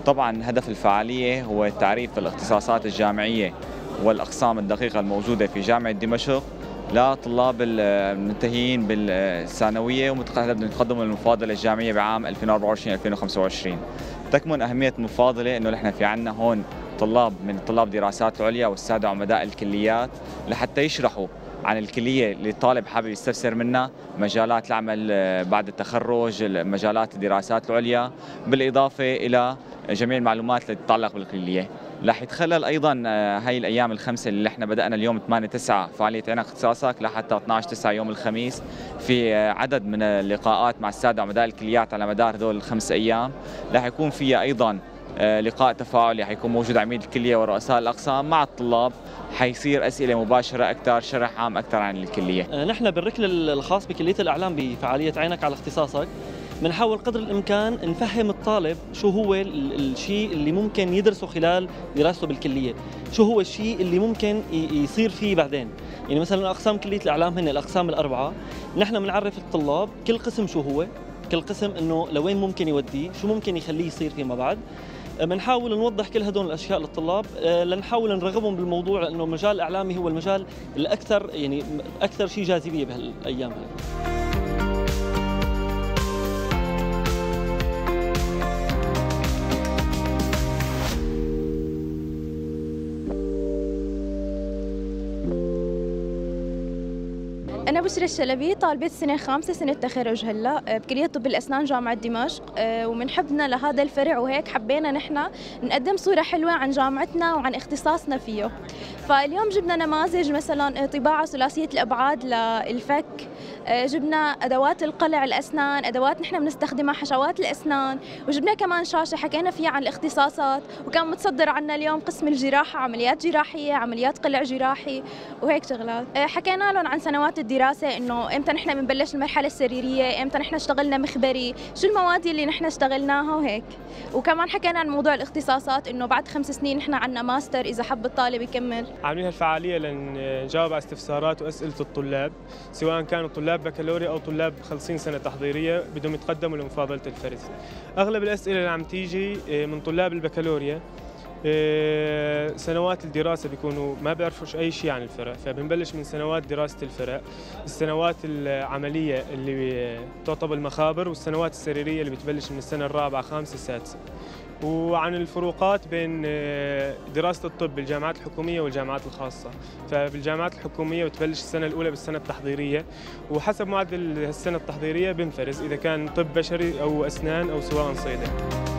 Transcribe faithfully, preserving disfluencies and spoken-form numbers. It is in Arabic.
طبعا هدف الفعالية هو تعريف الاختصاصات الجامعية والأقسام الدقيقة الموجودة في جامعة دمشق لطلاب المنتهيين بالثانوية ومتقدموا للمفاضلة الجامعية بعام ألفين وأربعة وعشرين ألفين وخمسة وعشرين. تكمن أهمية المفاضلة إنه نحن في عنا هون طلاب من طلاب دراسات العليا والسادة عمداء الكليات لحتى يشرحوا عن الكلية اللي الطالب حابب يستفسر منها، مجالات العمل بعد التخرج، مجالات الدراسات العليا، بالإضافة إلى جميع المعلومات اللي تتعلق بالكلية. رح يتخلل ايضا هاي الايام الخمسه اللي احنا بدانا اليوم ثمانية تسعة فعاليه عنا اختصاصك لحتى اثنعش تسعة يوم الخميس في عدد من اللقاءات مع الساده عمداء الكليات على مدار هذول الخمس ايام. رح يكون فيها ايضا لقاء تفاعلي، حيكون موجود عميد الكليه ورؤساء الاقسام مع الطلاب، حيصير اسئله مباشره اكثر، شرح عام اكثر عن الكليه. نحن بالركن الخاص بكليه الاعلام بفعاليه عينك على اختصاصك بنحاول قدر الامكان نفهم الطالب شو هو الشيء اللي ممكن يدرسه خلال دراسته بالكليه، شو هو الشيء اللي ممكن يصير فيه بعدين. يعني مثلا اقسام كليه الاعلام هن الاقسام الاربعه، نحن بنعرف الطلاب كل قسم شو هو، كل قسم انه لوين ممكن يوديه، شو ممكن يخليه يصير فيما بعد. بنحاول نوضح كل هدول الاشياء للطلاب لنحاول نرغبهم بالموضوع، لانه المجال الاعلامي هو المجال الاكثر يعني اكثر شيء جاذبيه بهالايام هاي. أنا بشرى الشلبي، طالبة سنة خامسة سنة تخرج هلا بكلية طب الأسنان جامعة دمشق، ومن حبنا لهذا الفرع وهيك حبينا نحن نقدم صورة حلوة عن جامعتنا وعن اختصاصنا فيه. فاليوم جبنا نماذج مثلا طباعة ثلاثية الأبعاد للفك، جبنا أدوات القلع الأسنان، أدوات نحن بنستخدمها حشوات الأسنان، وجبنا كمان شاشة حكينا فيها عن الاختصاصات، وكان متصدر عنا اليوم قسم الجراحة، عمليات جراحية، عمليات قلع جراحي وهيك شغلات. حكينا لهم عن سنوات الدراسة، إنه إمتى نحن بنبلش المرحلة السريرية، إمتى نحن اشتغلنا مخبري، شو المواد اللي نحن اشتغلناها وهيك. وكمان حكينا عن موضوع الاختصاصات، إنه بعد خمس سنين نحن عنا ماستر إذا حب الطالب يكمل. عاملين هالفعالية لنجاوب على استفسارات وأسئلة الطلاب، سواء كانوا طلاب بكالوريا أو طلاب خلصين سنة تحضيرية بدهم يتقدموا لمفاضلة الفرز. أغلب الأسئلة اللي عم تيجي من طلاب البكالوريا سنوات الدراسة بيكونوا ما بيعرفوش أي شيء عن الفرع، فبنبلش من سنوات دراسة الفرع، السنوات العملية اللي تعتبر المخابر، والسنوات السريرية اللي بتبلش من السنة الرابعة خامسة سادسة. وعن الفروقات بين دراسة الطب بالجامعات الحكومية والجامعات الخاصة. فبالجامعات الحكومية بتبلش السنة الأولى بالسنة التحضيرية، وحسب معدل السنة التحضيرية بنفرز إذا كان طب بشري أو أسنان أو سواء صيدلة.